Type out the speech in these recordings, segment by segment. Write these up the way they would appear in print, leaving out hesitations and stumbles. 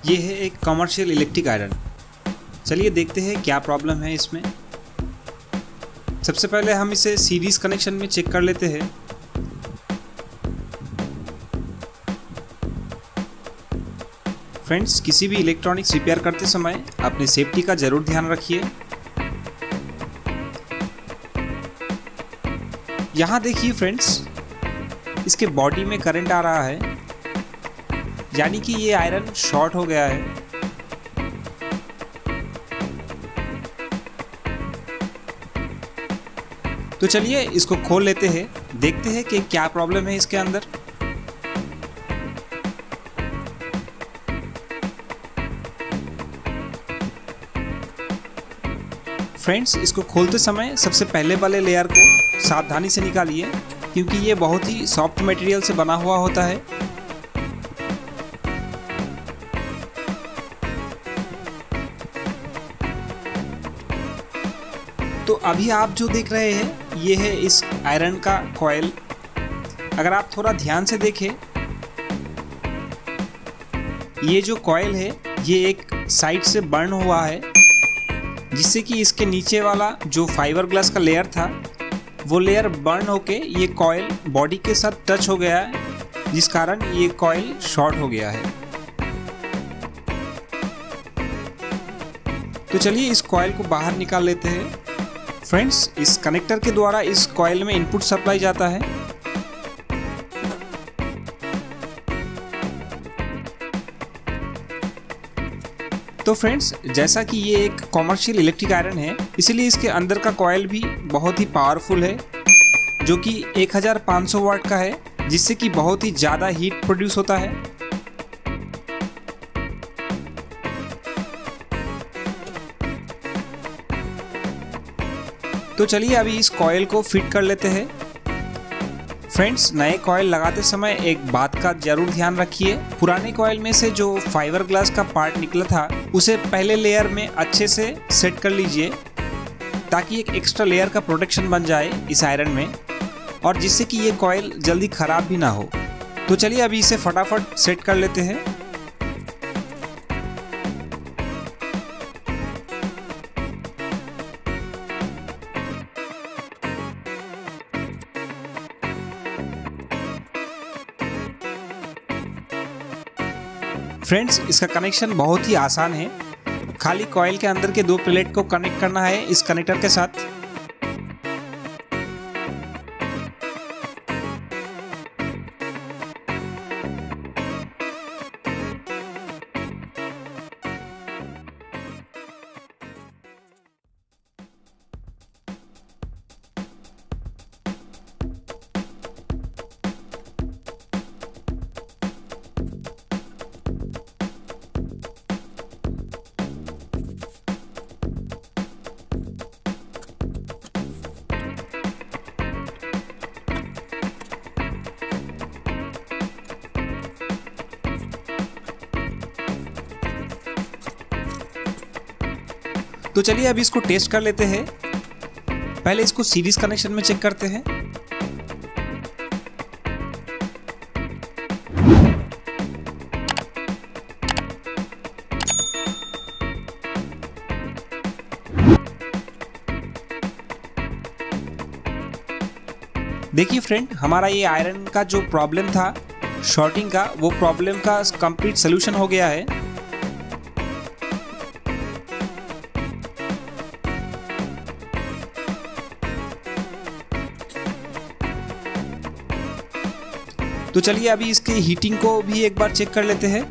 ये है एक कमर्शियल इलेक्ट्रिक आयरन। चलिए देखते हैं क्या प्रॉब्लम है इसमें। सबसे पहले हम इसे सीरीज कनेक्शन में चेक कर लेते हैं। फ्रेंड्स, किसी भी इलेक्ट्रॉनिक्स रिपेयर करते समय अपनी सेफ्टी का ज़रूर ध्यान रखिए। यहाँ देखिए फ्रेंड्स, इसके बॉडी में करंट आ रहा है, यानी कि ये आयरन शॉर्ट हो गया है। तो चलिए इसको खोल लेते हैं, देखते हैं कि क्या प्रॉब्लम है इसके अंदर। फ्रेंड्स, इसको खोलते समय सबसे पहले वाले लेयर को सावधानी से निकालिए, क्योंकि ये बहुत ही सॉफ्ट मटेरियल से बना हुआ होता है। तो अभी आप जो देख रहे हैं ये है इस आयरन का कॉइल। अगर आप थोड़ा ध्यान से देखें, ये जो कॉइल है ये एक साइड से बर्न हुआ है, जिससे कि इसके नीचे वाला जो फाइबर ग्लास का लेयर था वो लेयर बर्न होके ये कॉइल बॉडी के साथ टच हो गया है, जिस कारण ये कॉइल शॉर्ट हो गया है। तो चलिए इस कॉइल को बाहर निकाल लेते हैं। फ्रेंड्स, इस कनेक्टर के द्वारा इस कॉइल में इनपुट सप्लाई जाता है। तो फ्रेंड्स, जैसा कि ये एक कॉमर्शियल इलेक्ट्रिक आयरन है, इसलिए इसके अंदर का कॉइल भी बहुत ही पावरफुल है, जो कि 1500 वाट का है, जिससे कि बहुत ही ज़्यादा हीट प्रोड्यूस होता है। तो चलिए अभी इस कॉइल को फिट कर लेते हैं। फ्रेंड्स, नए कॉइल लगाते समय एक बात का जरूर ध्यान रखिए, पुराने कॉइल में से जो फाइबर ग्लास का पार्ट निकला था उसे पहले लेयर में अच्छे से सेट कर लीजिए, ताकि एक एक्स्ट्रा लेयर का प्रोटेक्शन बन जाए इस आयरन में, और जिससे कि ये कॉइल जल्दी ख़राब भी ना हो। तो चलिए अभी इसे फटाफट सेट कर लेते हैं। फ्रेंड्स, इसका कनेक्शन बहुत ही आसान है। खाली कॉइल के अंदर के 2 प्लेट को कनेक्ट करना है इस कनेक्टर के साथ। तो चलिए अभी इसको टेस्ट कर लेते हैं। पहले इसको सीरीज कनेक्शन में चेक करते हैं। देखिए फ्रेंड, हमारा ये आयरन का जो प्रॉब्लम था शॉर्टिंग का, वो प्रॉब्लम का कंप्लीट सोल्यूशन हो गया है। तो चलिए अभी इसके हीटिंग को भी एक बार चेक कर लेते हैं।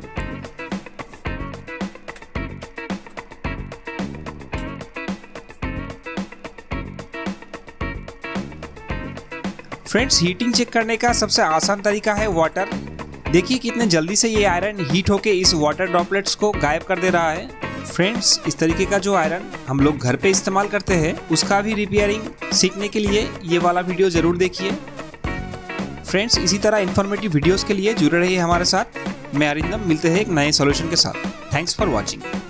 फ्रेंड्स, हीटिंग चेक करने का सबसे आसान तरीका है वाटर। देखिए कितने जल्दी से ये आयरन हीट होके इस वाटर ड्रॉपलेट्स को गायब कर दे रहा है। फ्रेंड्स, इस तरीके का जो आयरन हम लोग घर पे इस्तेमाल करते हैं, उसका भी रिपेयरिंग सीखने के लिए ये वाला वीडियो ज़रूर देखिए। फ्रेंड्स, इसी तरह इन्फॉर्मेटिव वीडियोस के लिए जुड़े रहिए हमारे साथ। मैं अरिंदम, मिलते हैं एक नए सॉल्यूशन के साथ। Thanks for watching.